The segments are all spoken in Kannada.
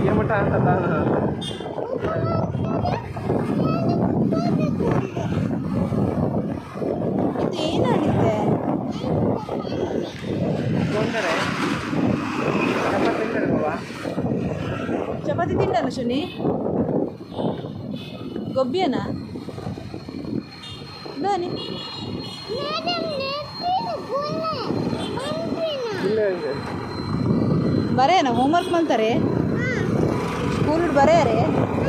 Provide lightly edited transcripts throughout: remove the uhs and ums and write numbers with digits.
mata antara. Itu ಏನಾಗಿದೆ? ಗೊಂಡರೆ. ಚಪಾತಿ ತಿಂತಾರೆ ಬಾಬಾ. ಚಪಾತಿ ತಿಂತಾನ ಶುನಿ? ಗೊಬ್ಬಿಯನಾ? ದಾನಿ ಬರೇನ ಹೋಮ್ವರ್ಕ್ ಮಾಡ್ತಾರೆ ಸ್ಕೂಲ್ ಬರೆಯರೆ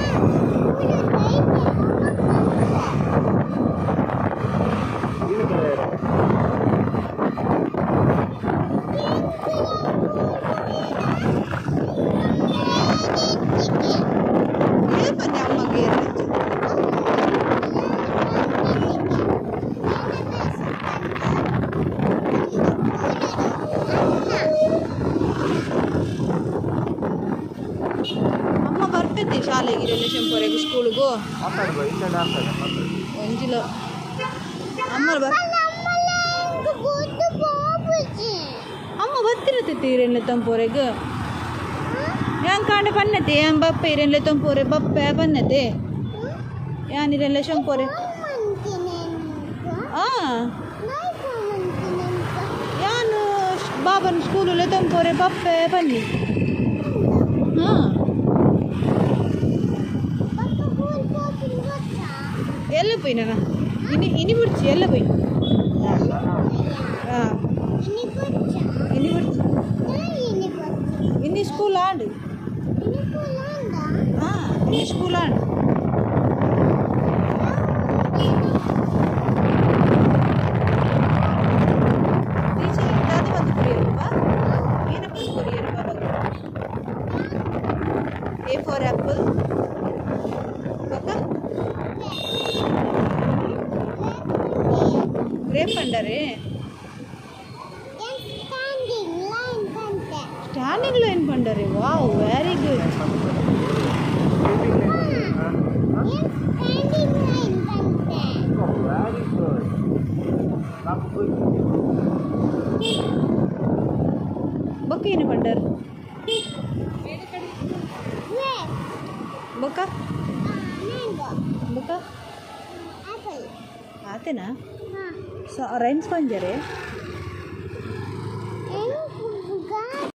ಅಮ್ಮ ಬರ್ತೈತೆ ಶಾಲೆಗೆ ರಿಲೇಷನ್ ಪೊರೆಗೆ ಸ್ಕೂಲ್ಗೂ ಒಂಜಿಲ ಅಮ್ಮ ಅಮ್ಮ ಬರ್ತಿರತೈತಿ ಇರೆನ್ಲೆ ತಂಪೊರೆಗೆ yang kande pannete yang bappe irenle tompore bappe pannete yang irenle shompore yang baban school le tompore bappe panni ಎಲ್ಲ ಪೋಯಿನ ಇನಿ ಬಿಡ್ಚಿ ಎಲ್ಲ ಪೋಯಿ ಇನಿ ಬಿಡ್ಚಿ ಇನಿ ಸ್ಕೂಲ್ ಆಂಡ್ ಇನಿ ಸ್ಕೂಲ್ ಆಂಡ್ ಟೀಚರ್ ಇದ್ದಾದ ಒಂದು ಕೊರಿಯರ್ವಾ ಏನಪ್ಪ ಕೊರಿಯರ್ವಾ A for apple grape pandare standing line pandare wow very good book ini pandar book apple atena so orange panjare